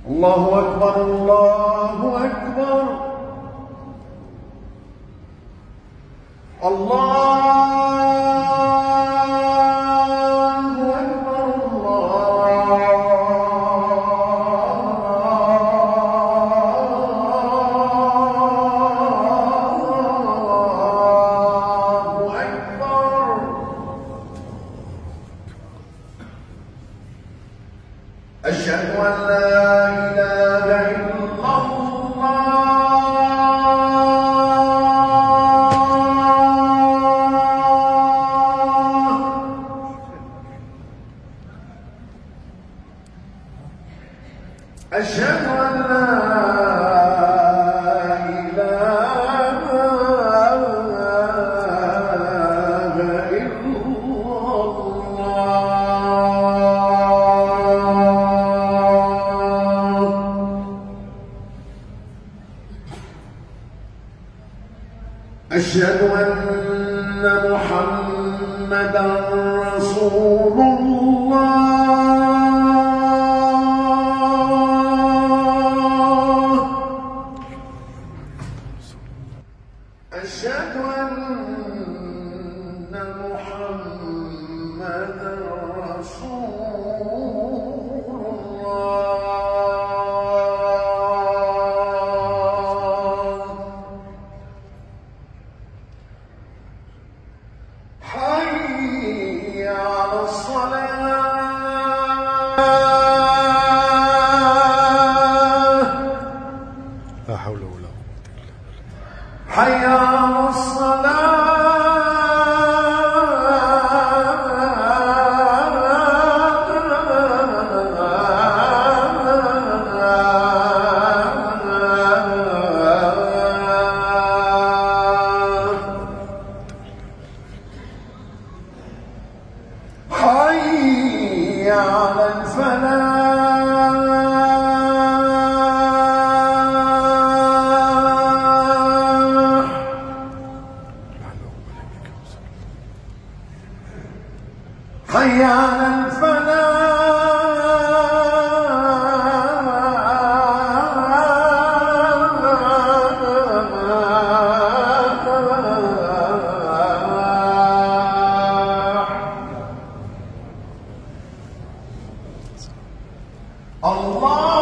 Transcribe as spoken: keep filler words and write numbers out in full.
الله أكبر الله أكبر الله أشهد أن لا إله إلا الله أشهد أن لا أشهد أن محمدًا رسول الله أشهد أن محمدًا رسول الله حي على الصلاة لا حول ولا قوة إلا بالله حي على الصلاة حي على الفلاح حي على الفلاح الله